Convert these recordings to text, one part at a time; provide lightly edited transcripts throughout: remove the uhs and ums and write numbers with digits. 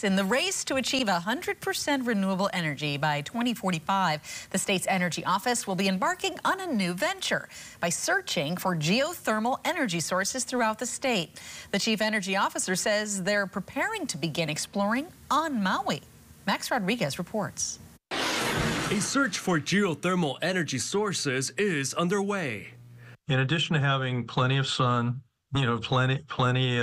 In the race to achieve 100% renewable energy by 2045, the state's energy office will be embarking on a new venture by searching for geothermal energy sources throughout the state. The chief energy officer says they're preparing to begin exploring on Maui. Max Rodriguez reports. A search for geothermal energy sources is underway. In addition to having plenty of sun, plenty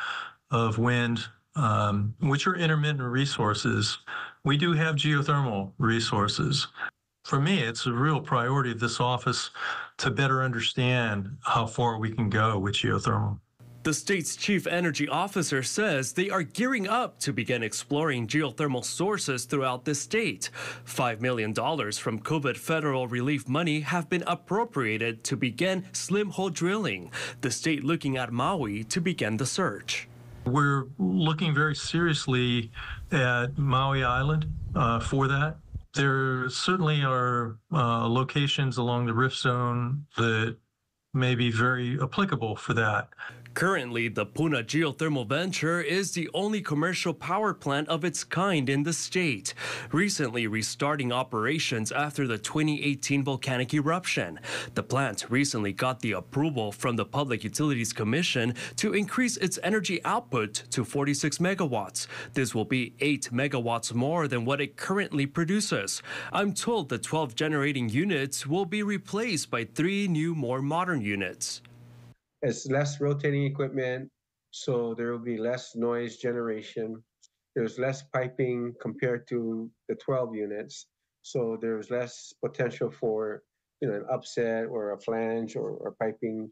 of wind, which are intermittent resources, we do have geothermal resources. For me, it's a real priority of this office to better understand how far we can go with geothermal. The state's chief energy officer says they are gearing up to begin exploring geothermal sources throughout the state. $5 million from COVID federal relief money have been appropriated to begin slim hole drilling, the state looking at Maui to begin the search. We're looking very seriously at Maui Island for that. There certainly are locations along the rift zone that may be very applicable for that. Currently, the Puna geothermal venture is the only commercial power plant of its kind in the state, recently restarting operations after the 2018 volcanic eruption. The plant recently got the approval from the Public Utilities Commission to increase its energy output to 46 megawatts. This will be 8 megawatts more than what it currently produces. I'm told the 12 generating units will be replaced by 3 new, more modern units. It's less rotating equipment, so there will be less noise generation. There's less piping compared to the 12 units, so there's less potential for an upset or a flange or piping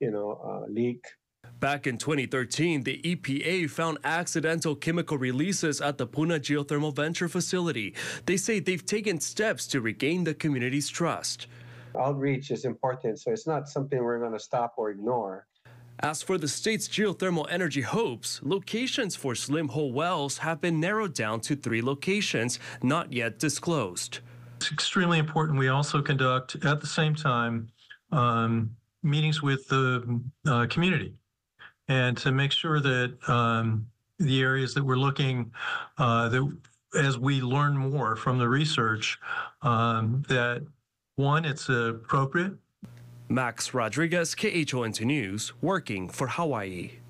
leak. Back in 2013, the EPA found accidental chemical releases at the Puna geothermal venture facility. They say they've taken steps to regain the community's trust. Outreach is important, so it's not something we're going to stop or ignore. As for the state's geothermal energy hopes, locations for slim hole wells have been narrowed down to 3 locations not yet disclosed. It's extremely important we also conduct, at the same time, meetings with the community, and to make sure that the areas that we're looking, that as we learn more from the research, that one, it's appropriate. Max Rodriguez, KHON2 News, working for Hawaii.